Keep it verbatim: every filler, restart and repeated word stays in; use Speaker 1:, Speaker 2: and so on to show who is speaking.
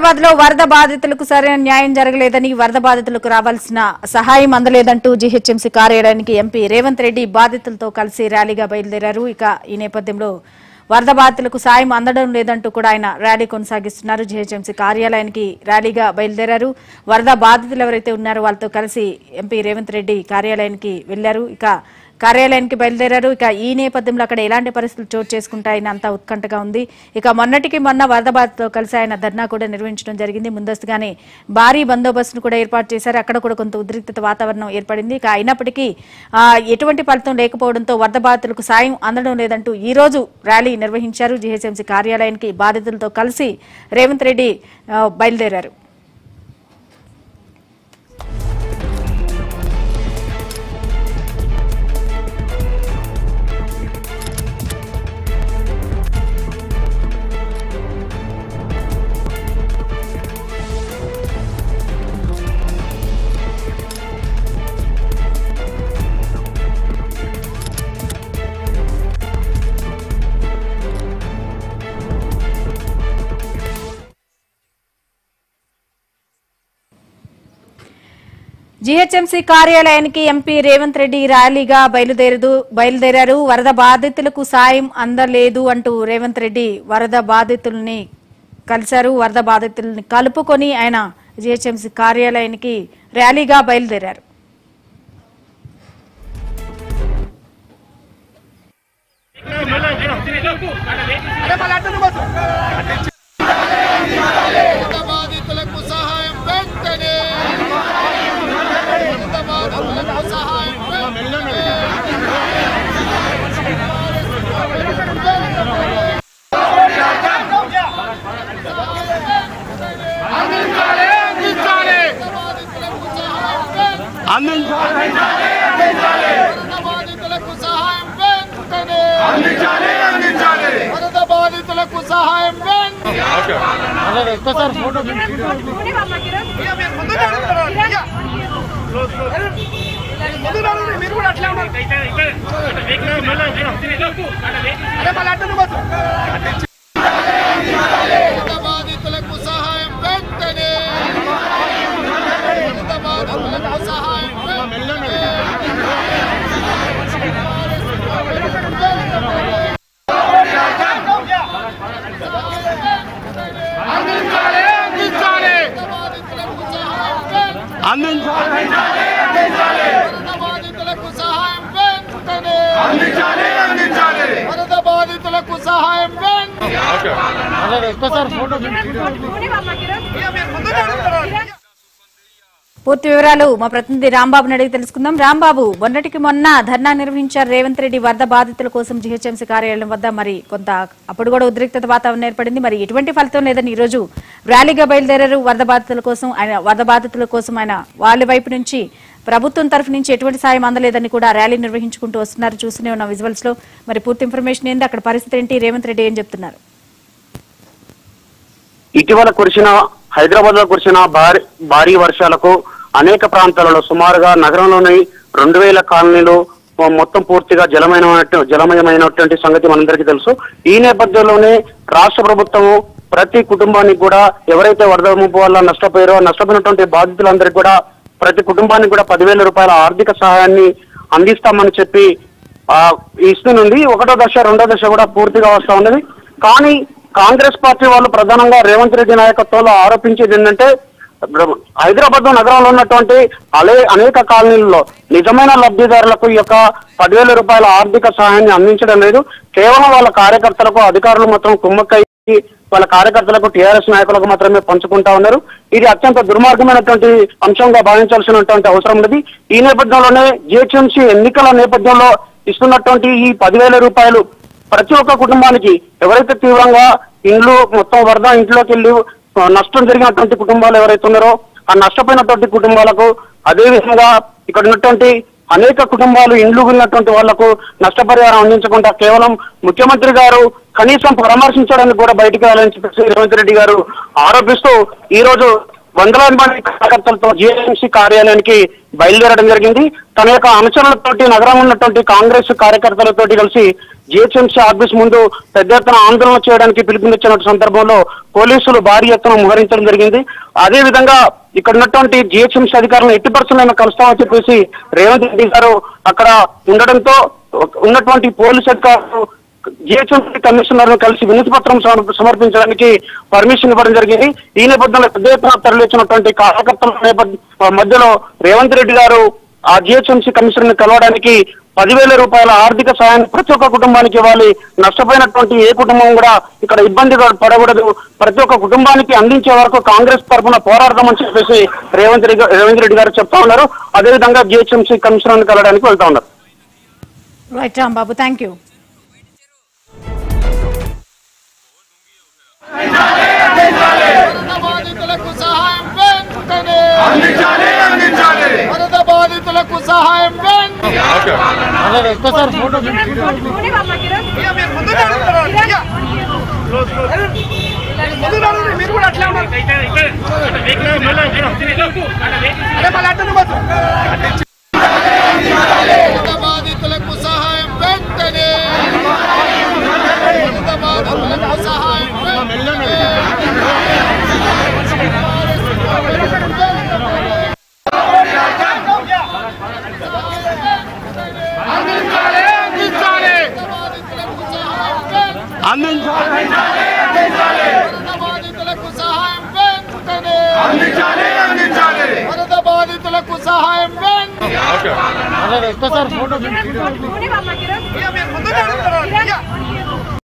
Speaker 1: హైదరాబాద్ లో వరద బాధితులకు సరైన న్యాయం జరగలేదని వరద బాధితులకు రావాల్సిన సహాయం అందలేదంటూ జీహెచ్ఎంసీ కార్యాలయానికి ఎంపీ రేవంత్ రెడ్డి బాధితులతో కలిసి ర్యాలీగా బయలుదేరారు. ఇక ఈ నేపథ్యంలో వరద బాధితులకు సాయం అందడం లేదంటూ కూడా ఆయన ర్యాలీ కొనసాగిస్తున్నారు. జీహెచ్ఎంసీ కార్యాలయానికి ర్యాలీగా బయలుదేరారు. వరద బాధితులు ఎవరైతే ఉన్నారో వాళ్ళతో కలిసి ఎంపీ రేవంత్ రెడ్డి కార్యాలయానికి వెళ్లారు. ఇక కార్యాలయానికి బయలుదేరారు. ఇక ఈ నేపథ్యంలో అక్కడ ఎలాంటి పరిస్థితులు చోటు చేసుకుంటాయని అంతా ఉత్కంఠగా ఉంది. ఇక మొన్నటికి మొన్న వరద బాధితులతో కలిసి ఆయన ధర్నా కూడా నిర్వహించడం జరిగింది. ముందస్తుగానే భారీ బందోబస్తును కూడా ఏర్పాటు చేశారు. అక్కడ కూడా కొంత ఉద్రిక్తత వాతావరణం ఏర్పడింది. ఇక అయినప్పటికీ ఎటువంటి ఫలితం లేకపోవడంతో వరద బాధితులకు సాయం అందడం లేదంటూ ఈ రోజు ర్యాలీ నిర్వహించారు. జీహెచ్ఎంసీ కార్యాలయానికి బాధితులతో కలిసి రేవంత్ రెడ్డి బయలుదేరారు. జీహెచ్ఎంసీ కార్యాలయానికి ఎంపీ రేవంత్ రెడ్డి ర్యాలీగా బయలుదేరు బయలుదేరారు వరద బాధితులకు సాయం అందలేదు అంటూ రేవంత్ రెడ్డి వరద బాధితుల్ని కలిశారు. వరద బాధితుల్ని కలుపుకొని ఆయన జీహెచ్ఎంసీ కార్యాలయానికి ర్యాలీగా బయలుదేరారు. పూర్తి వివరాలు మా ప్రతినిధి రాంబాబుని అడిగి తెలుసుకుందాం. రాంబాబు, మొన్నటికి మొన్న ధర్నా నిర్వహించారు రేవంత్ రెడ్డి వరద బాధితుల కోసం జీహెచ్ఎంసీ కార్యాలయం వద్ద. మరి కొంత అప్పుడు కూడా ఉద్రిక్తత వాతావరణం ఏర్పడింది. మరి ఎటువంటి ఫలితం లేదని ఈ రోజు ర్యాలీగా బయలుదేరారు. వరద బాధితుల కోసం ఆయన వరద బాధితుల కోసం ఆయన వాళ్ళ వైపు నుంచి ప్రభుత్వం తరఫు నుంచి ఎటువంటి సాయం అందలేదని కూడా ర్యాలీ నిర్వహించుకుంటూ వస్తున్నారు. చూస్తూనే ఉన్న విజువల్స్ లో మరి పూర్తి ఇన్ఫర్మేషన్ ఏంది, అక్కడ పరిస్థితి ఏంటి, రేవంత్ రెడ్డి ఏం చెప్తున్నారు?
Speaker 2: ఇటీవల కురిసిన హైదరాబాద్ లో కురిసిన భారీ భారీ వర్షాలకు అనేక ప్రాంతాలలో సుమారుగా నగరంలోని రెండు వేల కాలనీలు మొత్తం పూర్తిగా జలమయమైన జలమయమైనటువంటి సంగతి మనందరికీ తెలుసు. ఈ నేపథ్యంలోనే రాష్ట్ర ప్రభుత్వము ప్రతి కుటుంబానికి కూడా ఎవరైతే వరద ముంపు వల్ల నష్టపోయారో నష్టపోయినటువంటి బాధితులందరికీ కూడా ప్రతి కుటుంబానికి కూడా పదివేల రూపాయల ఆర్థిక సహాయాన్ని అందిస్తామని చెప్పి ఆ ఇస్తున్నది. ఒకటో దశ రెండో దశ కూడా పూర్తిగా వస్తా ఉన్నది. కానీ కాంగ్రెస్ పార్టీ వాళ్ళు ప్రధానంగా రేవంత్ రెడ్డి నాయకత్వంలో ఆరోపించేది ఏంటంటే హైదరాబాద్ నగరంలో ఉన్నటువంటి అలే అనేక కాలనీల్లో నిజమైన లబ్ధిదారులకు ఈ యొక్క పదివేల రూపాయల ఆర్థిక సహాయాన్ని అందించడం లేదు. కేవలం వాళ్ళ కార్యకర్తలకు అధికారులు మాత్రం కుమ్మక్కయ్యి వాళ్ళ కార్యకర్తలకు టీఆర్ఎస్ నాయకులకు మాత్రమే పంచుకుంటా ఉన్నారు. ఇది అత్యంత దుర్మార్గమైనటువంటి అంశంగా భావించాల్సినటువంటి అవసరం ఉంది. ఈ నేపథ్యంలోనే జిహెచ్ఎంసీ ఎన్నికల నేపథ్యంలో ఇస్తున్నటువంటి ఈ పదివేల రూపాయలు ప్రతి ఒక్క కుటుంబానికి ఎవరైతే తీవ్రంగా ఇండ్లు మొత్తం వరద ఇంట్లోకి వెళ్ళి నష్టం జరిగినటువంటి కుటుంబాలు ఎవరైతే ఉన్నారో ఆ నష్టపోయినటువంటి కుటుంబాలకు, అదేవిధంగా ఇక్కడ ఉన్నటువంటి అనేక కుటుంబాలు ఇండ్లు ఉన్నటువంటి వాళ్లకు నష్టపరిహారం అందించకుండా కేవలం ముఖ్యమంత్రి గారు కనీసం పరామర్శించడానికి కూడా బయటికి వెళ్ళాలని చెప్పేసి రేవంత్ రెడ్డి గారు ఆరోపిస్తూ ఈ రోజు వందలాది మంది కార్యకర్తలతో జీహెచ్ఎంసీ కార్యాలయానికి బయలుదేరడం జరిగింది. తన యొక్క అనుచరులతోటి నగరంలో ఉన్నటువంటి కాంగ్రెస్ కార్యకర్తలతోటి కలిసి జీహెచ్ఎంసీ ఆఫీస్ ముందు పెద్ద ఎత్తున ఆందోళన చేయడానికి పిలుపునిచ్చిన సందర్భంలో పోలీసులు భారీ ఎత్తున మోహరించడం జరిగింది. అదే విధంగా ఇక్కడ ఉన్నటువంటి జీహెచ్ఎంసీ అధికారులను ఎట్టి పరిస్థితుల్లో కలుస్తామని చెప్పేసి రేవంత్ రెడ్డి గారు అక్కడ ఉండడంతో ఉన్నటువంటి పోలీసు అధికారులు జీహెచ్ఎంసీ కమిషనర్ ను కలిసి వినతి పత్రం సమర్పించడానికి పర్మిషన్ ఇవ్వడం జరిగింది. ఈ నేపథ్యంలో పెద్ద ఎత్తున తరలిచ్చినటువంటి కార్యకర్తల నేపథ్య మధ్యలో రేవంత్ రెడ్డి గారు ఆ జీహెచ్ఎంసీ కమిషనర్ ని కలవడానికి పదివేల రూపాయల ఆర్థిక సాయాన్ని ప్రతి ఒక్క కుటుంబానికి ఇవ్వాలి. నష్టపోయినటువంటి ఏ కుటుంబం కూడా ఇక్కడ ఇబ్బంది పడకూడదు. ప్రతి ఒక్క కుటుంబానికి అందించే వరకు కాంగ్రెస్ తరఫున పోరాడదామని చెప్పేసి రేవంత్ రెడ్డి రేవంత్ రెడ్డి గారు చెప్తా ఉన్నారు. అదేవిధంగా జీహెచ్ఎంసీ కమిషనర్ ని కలవడానికి వెళ్తా ఉన్నారు.
Speaker 1: Right Rambabu, thank you.
Speaker 3: బాధితులకు సహాయం వెంటనే అందించాలి అందించాలి వరద బాధితులకు సహాయం వెంటనే ఒక్కసారి ఫోటో మీరు కూడా అట్లా ఉన్నారు. వరద బాధితులకు సహాయం వెంటనే వరద బాధితులకు సహాయం వెంటనే బాధితులకు సహాయం వెంటనే అందించాలి అందించాలి వరద బాధితులకు సహాయం వెంటనే ఒక్కసారి ఫోటో